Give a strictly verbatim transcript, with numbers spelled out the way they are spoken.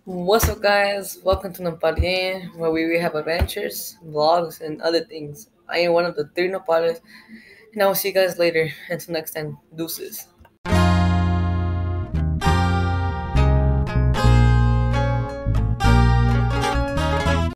What's up, guys? Welcome to Nopal, where we have adventures, vlogs, and other things. I am one of the three Nopales, and I will see you guys later. Until next time, deuces.